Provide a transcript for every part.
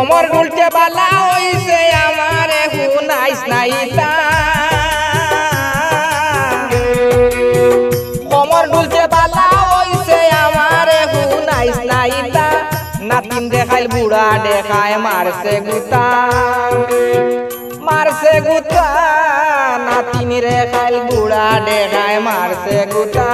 কোমর ডুলছে বালা হইছে আমারে হুনাইস নাইতা কোমর ডুলছে বালা হইছে আমারে হুনাইস নাইতা নাতিন দেখাইল বুড়া দেখায় মারছে গুতা নাতিন দেখাইল বুড়া দেখায় মারছে গুতা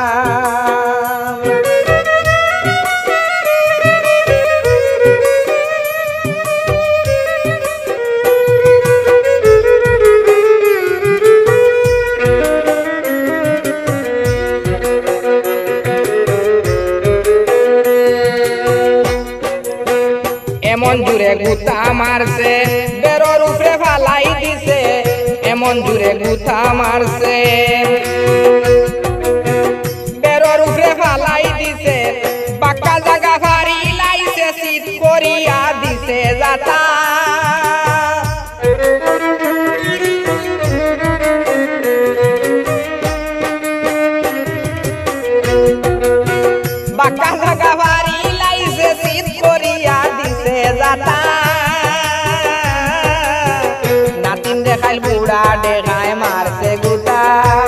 এমন জুড়ে গুতা মারছে বেরোর উপরে ফালাই দিছে এমন জুড়ে গুতা মারছে বেরোর উপরে ফালাই দিছে বাক্কা জায়গা ফারি লাইছে শীত করিয়া দিছে যাতা বাক্কা জায়গা ফারি লাইছে শীত করিয়া দিছে যাতা নাতিন দেখাইল বুড়া দেখায় মারছে গুতা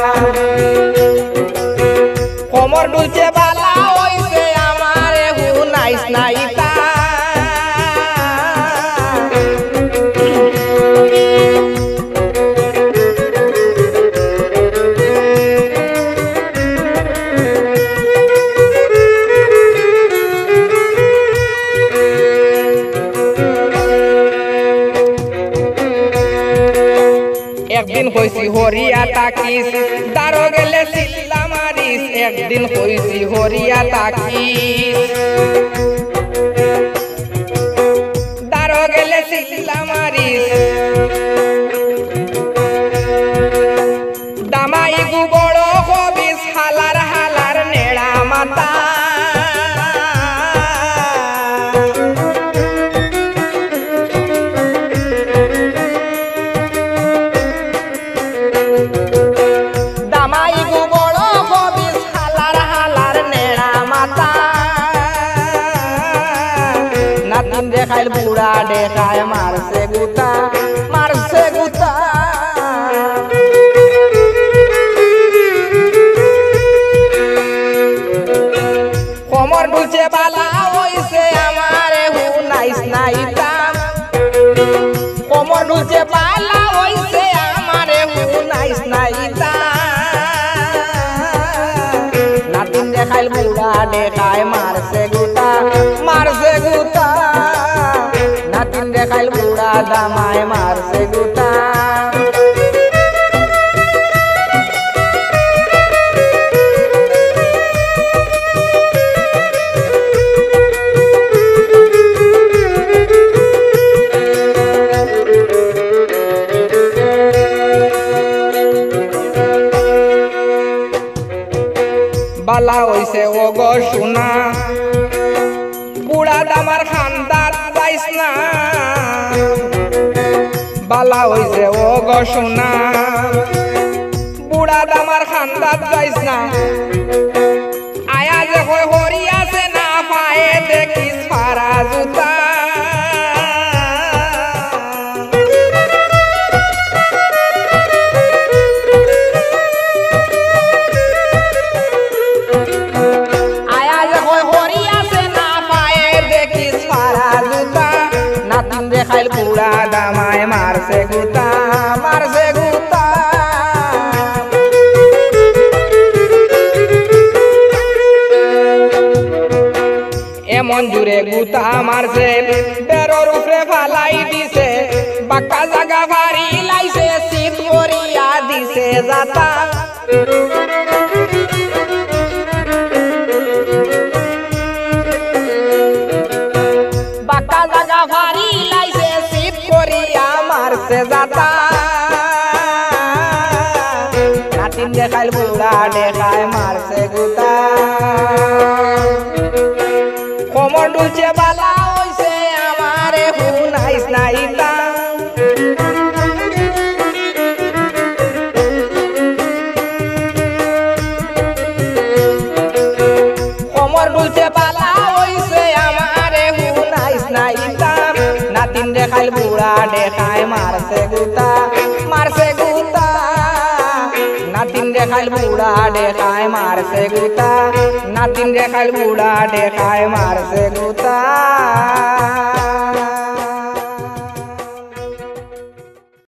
কোমর ডুলছে বালা হইছে আমারে হুনাইস নাইতা একদিন হইছি হরিয়া তাকিস দারো গেলে সিল্লা মারিস একদিন হইছি হরিয়া তাকিস দারো গেলে সিল্লা মারিস দামাই গু বড় হবিস হালার হালার নেড়া মাতা নাতিন দেখাইল বুড়া দেখায় মারছে গুতা কোমর ডুলছে বালা হইছে আমারে হুনাইস নাইতা কোমর ডুলছে বালা হইছে আমারে হুনাইস নাইতা নাতিন দেখাইল বুড়া দেখায় মারছে গুতা নাতিন দেখাইল বুড়া দামায় মারছে গুতা বালা হইছে ও গো সোনা বুড়া দামার খানদার পাইস না বালা হইছে ও গো সোনা বুড়া দামার খানদার পাইস না আয়া যে হই হরিয়াছে না পায়ে দেখিস ফারা জুতা দেখাইল বুড়া দামায় মারছে গুতা এমন জুড়ে গুতা মারছে বেরোর উপরে ফালাই দিছে বাক্কা জায়গা ভারি লাইছে শীত করিয়া দিছে যাতা বাক্কা জায়গা ভারি লাইছে শীত করিয়া মারছে যাতা নাতিন দেখাইল বুড়া দেখায় মারছে গুতা কোমর ডুলছে বালা হইছে আমারে হুনাইস নাইতা দেখাইল বুড়া দেখায় মারছে গুতা নাতিন দেখাইল বুড়া দেখায় মারছে গুতা নাতিন দেখাইল বুড়া দেখায় মারছে গুতা